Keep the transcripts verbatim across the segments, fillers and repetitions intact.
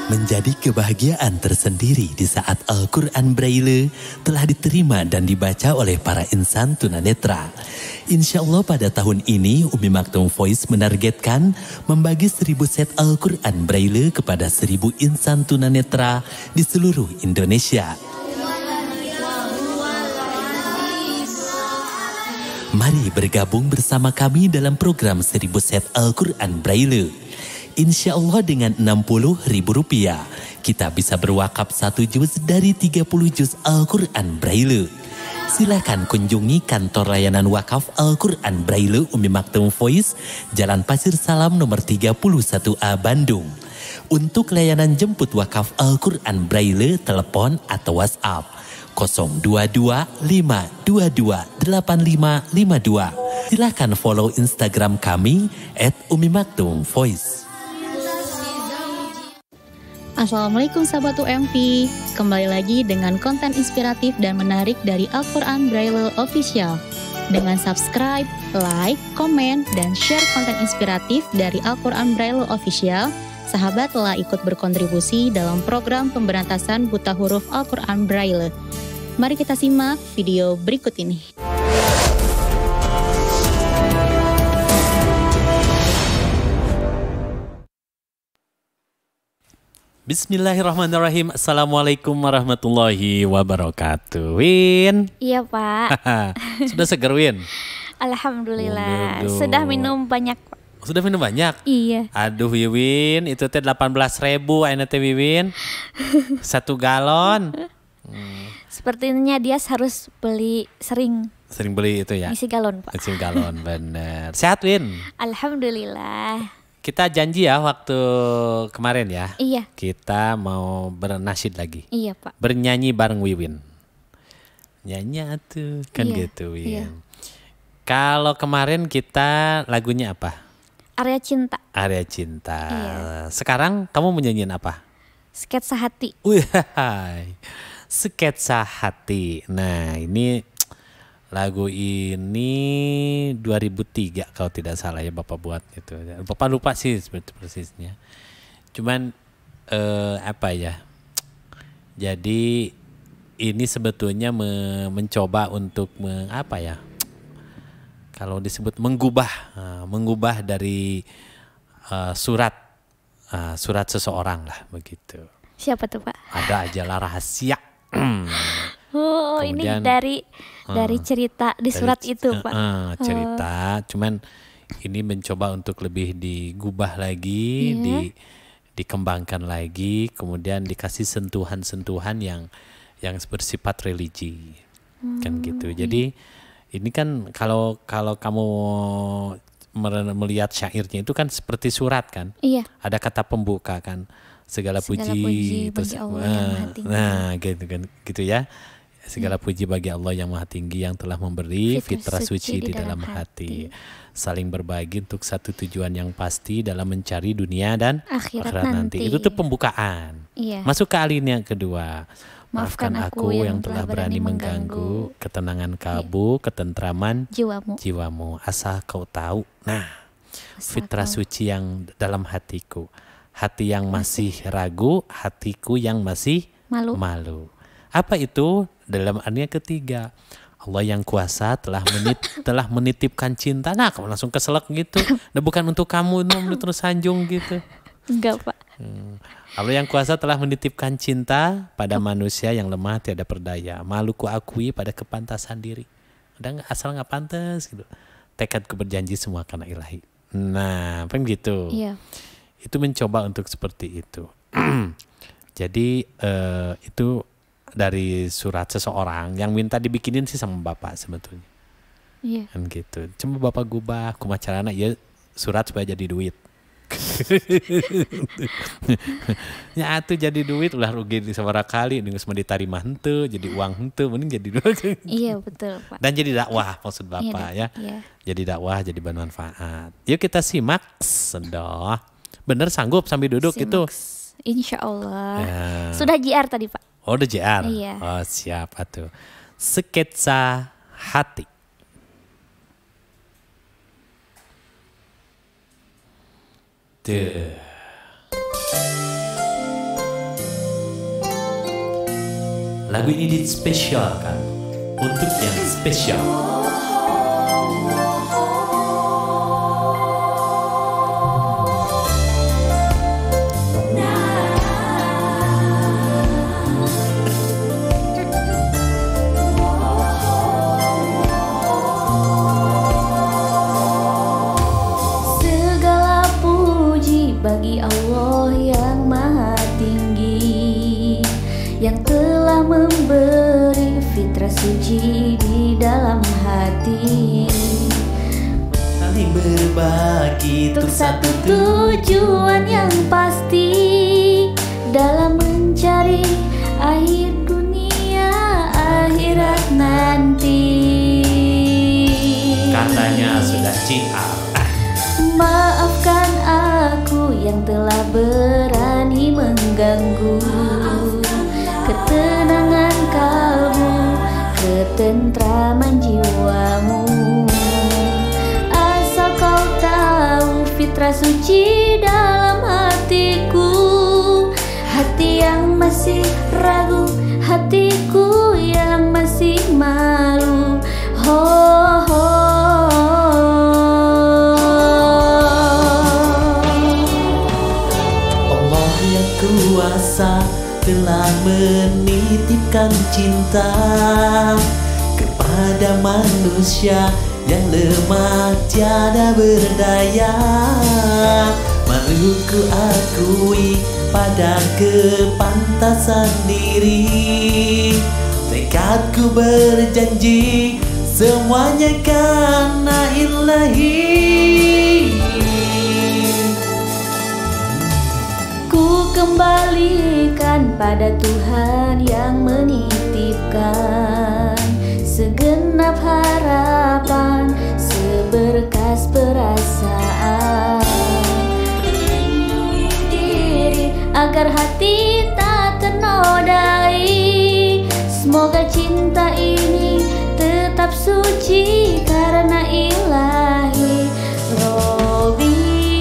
Menjadi kebahagiaan tersendiri di saat Al-Quran Braille telah diterima dan dibaca oleh para insan tunanetra. Insya Allah pada tahun ini Umi Maktum Voice menargetkan membagi seribu set Al-Quran Braille kepada seribu insan tunanetra di seluruh Indonesia. Mari bergabung bersama kami dalam program seribu set Al-Quran Braille. Insya Allah dengan enam puluh ribu rupiah, kita bisa berwakaf satu juz dari tiga puluh juz Al-Quran Braille. Silakan kunjungi kantor layanan wakaf Al-Quran Braille Umi Maktum Voice, Jalan Pasir Salam nomor tiga puluh satu A Bandung. Untuk layanan jemput wakaf Al-Quran Braille, telepon atau WhatsApp nol dua dua lima dua dua delapan lima lima dua. Silakan follow Instagram kami at Umi Maktum Voice. Assalamualaikum sahabat U M V, kembali lagi dengan konten inspiratif dan menarik dari Al-Quran Braille Official. Dengan subscribe, like, komen, dan share konten inspiratif dari Al-Quran Braille Official, sahabat telah ikut berkontribusi dalam program pemberantasan buta huruf Al-Quran Braille. Mari kita simak video berikut ini. Bismillahirrahmanirrahim. Assalamualaikum warahmatullahi wabarakatuh. Win. Iya Pak. Sudah seger Win? Alhamdulillah. Waduh. Sudah minum banyak Pak. Sudah minum banyak? Iya. Aduh Wiwin, itu teh delapan belas ribu ayeuna teh Wiwin. Satu galon. Hmm. Sepertinya dia harus beli sering. Sering beli itu ya? Isi galon Pak. Isi galon, bener. Sehat Win? Alhamdulillah. Kita janji ya waktu kemarin ya. Iya. Kita mau bernasyid lagi. Iya Pak. Bernyanyi bareng Wiwin. Nyanyi atuh kan iya. gitu Win. Iya. Kalau kemarin kita lagunya apa? Area Cinta. Area Cinta. Iya. Sekarang kamu menyanyiin apa? Sketsa Hati. Wih, Sketsa Hati. Nah ini lagu ini dua ribu tiga kalau tidak salah ya Bapak buat itu. Bapak lupa sih seperti persisnya. Cuman eh, apa ya? Jadi ini sebetulnya me, mencoba untuk me, apa ya? Kalau disebut menggubah, uh, menggubah dari uh, surat, uh, surat seseorang lah begitu. Siapa tuh Pak? Ada ajalah rahasia. Oh Kemudian, ini dari uh, dari cerita di dari, surat itu uh, Pak. Uh, cerita, uh. cuman ini mencoba untuk lebih digubah lagi, yeah. di dikembangkan lagi, kemudian dikasih sentuhan-sentuhan yang yang bersifat religi, hmm, kan gitu. Jadi ini kan kalau kalau kamu melihat syairnya itu kan seperti surat kan, iya. Ada kata pembuka kan, segala, segala puji, puji terus bagi Allah nah, yang Maha Tinggi. Nah gitu kan, gitu ya. Segala ya. Puji bagi Allah yang Maha Tinggi yang telah memberi fitrah suci, suci di dalam hati. hati. Saling berbagi untuk satu tujuan yang pasti dalam mencari dunia dan akhirat, akhirat nanti. nanti. Itu tuh pembukaan. Iya. Masuk ke alinea kedua. Maafkan, Maafkan aku yang telah berani mengganggu ketenangan kalbu, iya. Ketentraman jiwamu. jiwamu. Asal kau tahu. Nah, Asal fitrah kau. Suci yang dalam hatiku. Hati yang masih, masih ragu, hatiku yang masih malu. malu. Apa itu? Dalam alinea ketiga. Allah yang kuasa telah menit, telah menitipkan cinta. Nah, kamu langsung keselak gitu. Nah, bukan untuk kamu, nom, terus sanjung gitu. Enggak Pak. Hmm. Allah yang kuasa telah menitipkan cinta pada manusia yang lemah tiada berdaya. Malu ku akui pada kepantasan diri. Ada nggak asal nggak pantas gitu. Tekadku berjanji semua karena ilahi. Nah, kan gitu. Iya. Itu mencoba untuk seperti itu. Jadi uh, itu dari surat seseorang yang minta dibikinin sih sama bapak sebetulnya. Iya. Kan gitu. Cuma bapak gubah kumacarana ya surat supaya jadi duit. Ya atuh jadi duit ulah rugi di sabaraha kali geus mah ditarima henteu jadi uang henteu mending jadi duit. Iya betul Pak. Dan jadi dakwah maksud Bapak iya, ya. Iya. Jadi dakwah jadi bermanfaat. Yuk kita simak sedoh. Bener sanggup sambil duduk simak. Itu? Insya Allah. Ya. Sudah J R tadi Pak. Oh udah J R. Iya. Oh siap atuh. Sketsa hati. Duh. Lagu ini dispesialkan untuk yang spesial. Segala puji bagi Allah yang maha tinggi, yang telah memberi fitrah suci di dalam hati, Saling berbagi untuk untuk satu satu tujuan. tujuan yang pasti, dalam mencari akhir dunia akhirat nanti. Katanya sudah ciar. Maafkan aku yang telah berani mengganggu ketenangan kalbu, ketentraman jiwamu. Asal kau tahu fitrah suci dalam hatiku, hati yang masih ragu, hatiku yang masih malu. Ho, ho. Allah yang kuasa telah menitipkan cinta kepada manusia yang lemah tiada berdaya. Malu ku akui pada kepantasan diri, tekadku berjanji semuanya karena ilahi. Ku kembalikan pada Tuhan yang menitipkan segenap harapan, seberkas perasaan. Lindungi diri agar hati tak ternodai. Semoga cinta ini tetap suci karena ilahi. Robi.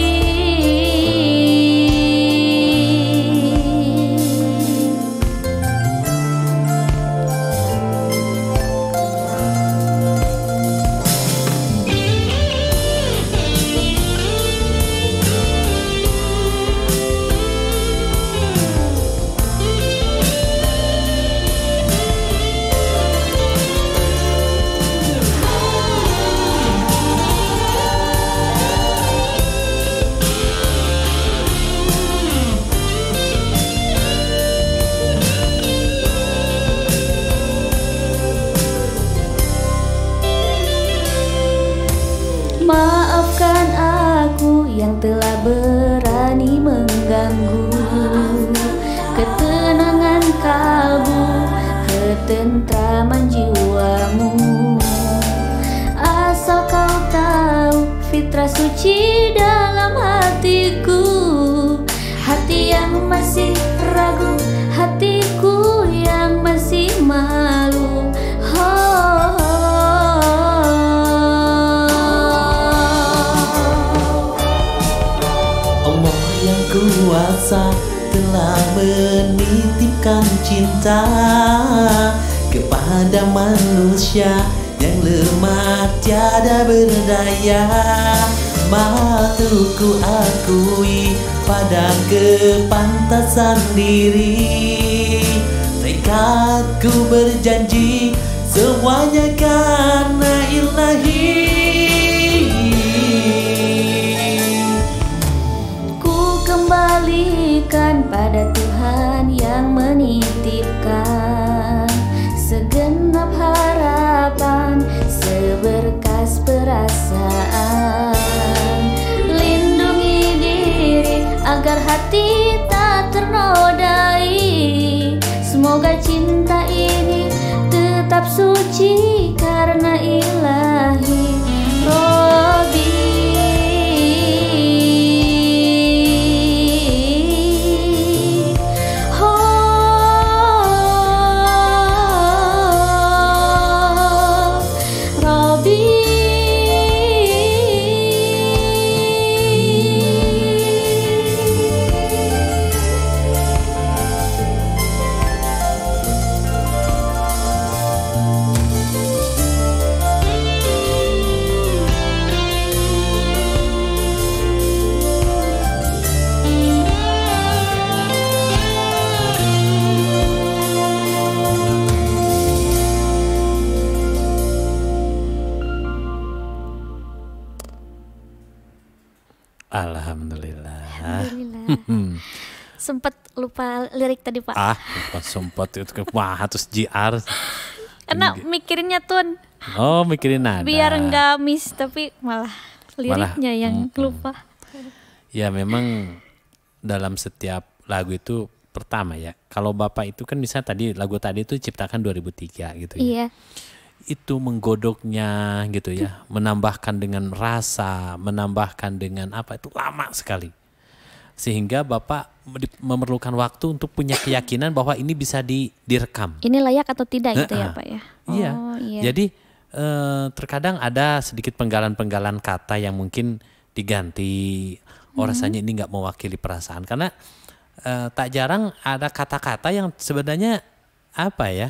Maafkan aku yang telah berani mengganggu ketenangan kalbu, ketentraman jiwamu. Asal kau tahu fitrah suci dalam hatiku, hati yang masih ragu, hatiku yang masih malu. Ho, ho. Allah yang kuasa telah menitipkan cinta kepada manusia yang lemah tiada berdaya. Malu ku akui pada kepantasan diri, tekadku berjanji semuanya karena ilahi. Ku kembalikan pada Tuhan yang menitipkan segenap harapan, seberkas perasaan. Lindungi diri agar hati tak ternodai. Semoga cinta ini tetap suci karena ilahi. Robi. Alhamdulillah. Alhamdulillah. Sempet lupa lirik tadi Pak. Ah, lupa sempat itu wah terus J R. Karena mikirinnya Tun. Oh, mikirin nada. Biar enggak miss tapi malah liriknya Malah, yang mm-mm. lupa. Ya memang dalam setiap lagu itu pertama ya. Kalau Bapak itu kan misalnya tadi lagu tadi itu ciptakan dua ribu tiga gitu ya. Iya. Itu menggodoknya gitu ya, menambahkan dengan rasa, menambahkan dengan apa itu lama sekali. Sehingga Bapak memerlukan waktu untuk punya keyakinan bahwa ini bisa di, direkam. Ini layak atau tidak gitu ya Nah, Pak ya? Iya. Oh, iya. Jadi eh, terkadang ada sedikit penggalan-penggalan kata yang mungkin diganti. Oh Hmm. rasanya ini nggak mewakili perasaan karena eh, tak jarang ada kata-kata yang sebenarnya apa ya?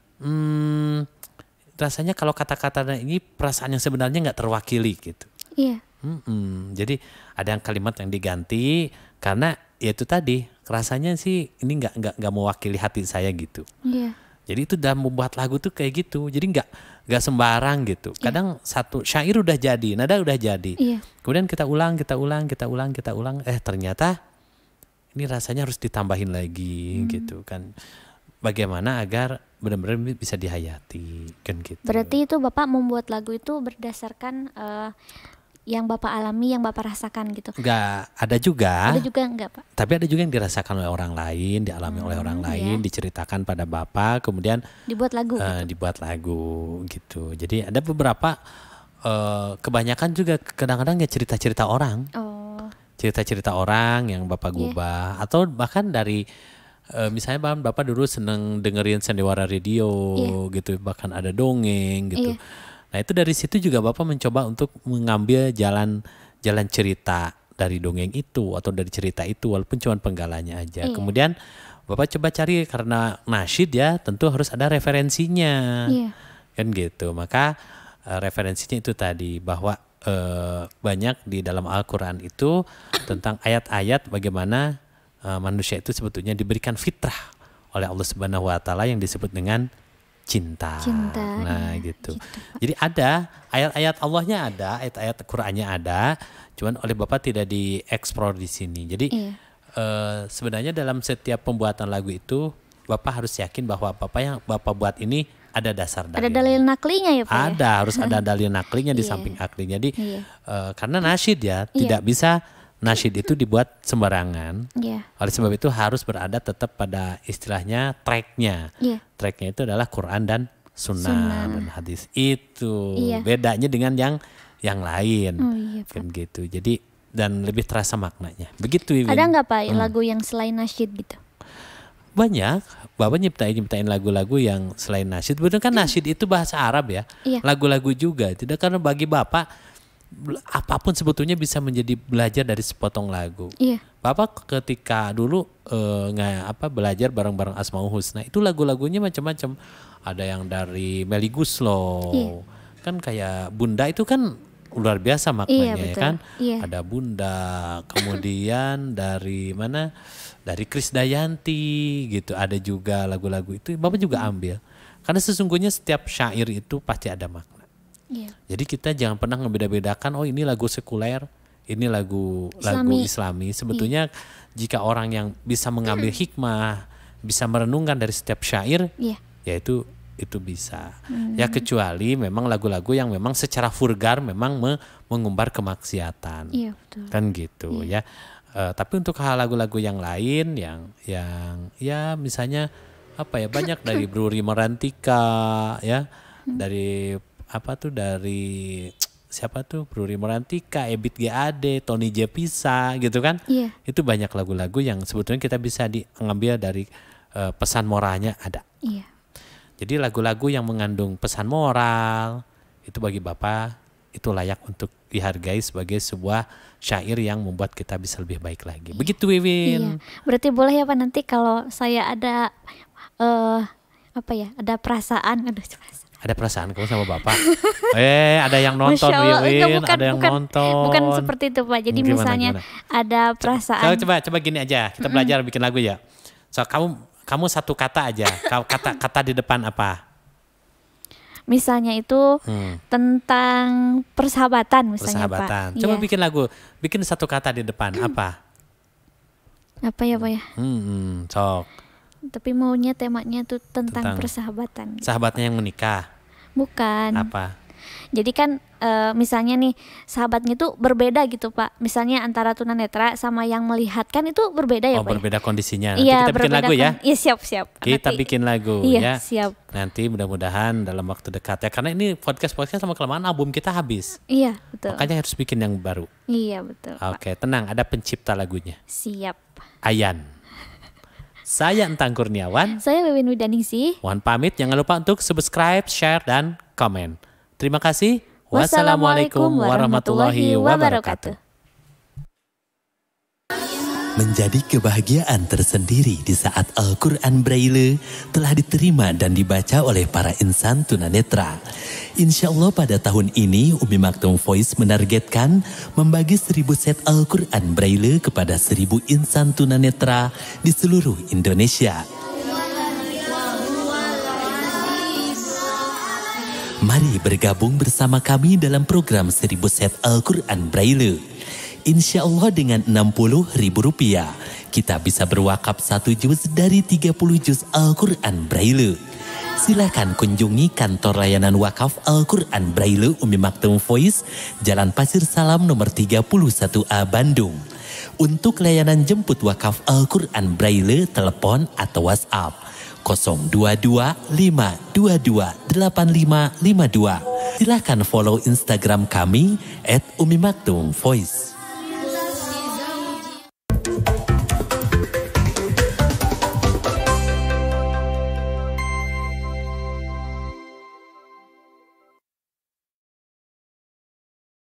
Hmm, rasanya kalau kata-kata ini perasaan yang sebenarnya nggak terwakili gitu. Iya. Mm-mm. Jadi ada yang kalimat yang diganti karena ya itu tadi rasanya sih ini nggak nggak nggak mewakili hati saya gitu. Iya. Jadi itu dalam membuat lagu tuh kayak gitu. Jadi nggak nggak sembarang gitu. Kadang satu syair udah jadi, nada udah jadi. Iya. Kemudian kita ulang, kita ulang, kita ulang, kita ulang. Eh ternyata ini rasanya harus ditambahin lagi gitu kan. Bagaimana agar benar-benar bisa dihayati kan gitu. Berarti itu Bapak membuat lagu itu berdasarkan eh, yang Bapak alami, yang Bapak rasakan gitu. Enggak, ada juga. Ada juga enggak Pak? Tapi ada juga yang dirasakan oleh orang lain, dialami oleh orang lain, iya. diceritakan pada Bapak, kemudian Dibuat lagu eh, gitu. dibuat lagu gitu. Jadi ada beberapa, eh, kebanyakan juga kadang-kadang ya cerita-cerita orang, Oh. cerita-cerita orang yang Bapak Iya. gubah, atau bahkan dari eh, misalnya Bapak, Bapak dulu seneng dengerin Sandiwara Radio gitu, bahkan ada dongeng gitu. Iya. Nah itu dari situ juga Bapak mencoba untuk mengambil jalan jalan cerita dari dongeng itu atau dari cerita itu walaupun cuma penggalannya aja. Iya. Kemudian Bapak coba cari karena nasyid ya tentu harus ada referensinya. Iya. Kan gitu. Maka eh, referensinya itu tadi bahwa eh, banyak di dalam Al-Qur'an itu tentang ayat-ayat bagaimana eh, manusia itu sebetulnya diberikan fitrah oleh Allah Subhanahu wa taala yang disebut dengan cinta. Cinta, Nah, iya, gitu. gitu, Pak. Jadi ada ayat-ayat Allahnya ada, ayat-ayat Qur'annya ada, cuman oleh Bapak tidak dieksplor di sini. Jadi Iya. eh, sebenarnya dalam setiap pembuatan lagu itu Bapak harus yakin bahwa Bapak yang Bapak buat ini ada dasar Ada dalilnya. dalil naklinya ya Pak ya? Ada, harus ada dalil naklinya di Iya. samping aklinya. Jadi Iya. eh, karena nasyid ya, Iya. tidak bisa nasyid itu dibuat sembarangan. Iya. Oleh sebab itu harus berada tetap pada istilahnya tracknya. Iya. Tracknya itu adalah Quran dan Sunnah, Sunnah. dan hadis. Itu Iya. bedanya dengan yang yang lain. Oh iya Pak. Kan gitu. Jadi dan lebih terasa maknanya. Begitu Iwin. Ada nggak Pak Hmm. lagu yang selain nasyid gitu? Banyak. Bapak nyiptain nyiptain lagu-lagu yang selain nasyid. Betul kan nasyid itu bahasa Arab ya. Iya. Lagu-lagu juga. Tidak karena bagi Bapak apapun sebetulnya bisa menjadi belajar dari sepotong lagu. Iya. Bapak ketika dulu eh, nggak apa belajar bareng-bareng Asmaul Husna itu lagu-lagunya macam-macam. Ada yang dari Melly Goeslaw. Iya. Kan kayak Bunda itu kan luar biasa maknanya Iya, ya betul. kan. Iya. Ada Bunda, kemudian dari mana? Dari Krisdayanti gitu. Ada juga lagu-lagu itu Bapak juga ambil. Karena sesungguhnya setiap syair itu pasti ada makna. Iya. Jadi kita jangan pernah ngebeda-bedakan oh ini lagu sekuler, ini lagu lagu Islami. Islami. Sebetulnya jika orang yang bisa mengambil hikmah, bisa merenungkan dari setiap syair, Iya. ya itu itu bisa. Ya kecuali memang lagu-lagu yang memang secara vulgar memang me- mengumbar kemaksiatan. Iya betul. Kan gitu ya. Eh, tapi untuk hal lagu-lagu yang lain yang yang ya misalnya apa ya banyak dari Bruri Merantika ya, dari apa tuh dari siapa tuh Bruri Merantika, Ebit G A D, Tony J Pisa gitu kan. Iya. Itu banyak lagu-lagu yang sebetulnya kita bisa diambil dari eh, pesan moralnya ada. Iya. Jadi lagu-lagu yang mengandung pesan moral itu bagi Bapak itu layak untuk dihargai sebagai sebuah syair yang membuat kita bisa lebih baik lagi. Begitu Wiwin. Iya. Berarti boleh ya Pak nanti kalau saya ada eh apa ya? Ada perasaan, aduh perasaan. Ada perasaan kamu sama Bapak? eh, ada yang nonton Masya Allah. Wiwin, Enggak, bukan, ada yang bukan, nonton. Bukan seperti itu Pak. Jadi Gimana, misalnya gimana? ada perasaan. Coba, coba coba gini aja, kita belajar bikin lagu ya. So kamu kamu satu kata aja, kau kata kata di depan apa? misalnya itu Hmm. tentang persahabatan misalnya Persahabatan. Pak. Coba Iya. bikin lagu, bikin satu kata di depan. Apa? Apa ya Pak ya? Hmm, hmm, sok. Tapi maunya temanya tuh tentang, Tentang persahabatan. gitu. Sahabatnya yang menikah. Bukan. Apa? Jadi kan eh, misalnya nih sahabatnya tuh berbeda gitu Pak. Misalnya antara tunanetra sama yang melihat kan itu berbeda ya Oh, Pak. ya? berbeda kondisinya. Nanti Iya, kita bikin berbeda lagu ya. kon- Iya siap siap. Kita Nanti- bikin lagu Iya ya. siap. Nanti mudah-mudahan dalam waktu dekat ya. Karena ini podcast-podcast sama kelamaan album kita habis. Iya betul. Makanya harus bikin yang baru. Iya betul. Pak. Oke, tenang. Ada pencipta lagunya. Siap. Ayan. Saya Entang Kurniawan. Saya Wiwin Widaningsih. Mohon pamit. Jangan lupa untuk subscribe, share, dan komen. Terima kasih. Wassalamualaikum warahmatullahi wabarakatuh. Menjadi kebahagiaan tersendiri di saat Al-Quran Braille telah diterima dan dibaca oleh para insan tunanetra. Insya Allah pada tahun ini Umi Maktum Voice menargetkan membagi seribu set Al-Quran Braille kepada seribu insan tunanetra di seluruh Indonesia. Mari bergabung bersama kami dalam program seribu set Al-Quran Braille. Insya Allah dengan enam puluh ribu rupiah, kita bisa berwakaf satu juz dari tiga puluh juz Al-Quran Braille. Silakan kunjungi kantor layanan wakaf Al-Quran Braille Umi Maktum Voice, Jalan Pasir Salam nomor tiga puluh satu A Bandung. Untuk layanan jemput wakaf Al-Quran Braille, telepon atau WhatsApp nol dua dua lima dua dua delapan lima lima dua. Silakan follow Instagram kami at Umi Maktum Voice.